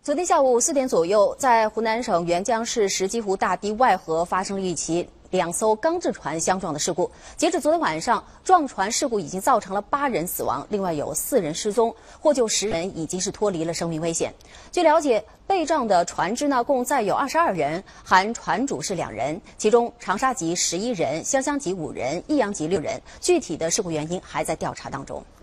昨天下午4点左右，在湖南省沅江市石矶湖大堤外河发生了一起2艘钢制船相撞的事故。截至昨天晚上，撞船事故已经造成了8人死亡，另外有4人失踪，获救10人已经是脱离了生命危险。据了解，被撞的船只呢共载有22人，含船主是2人，其中长沙籍11人，香江籍5人，益阳籍6人。具体的事故原因还在调查当中。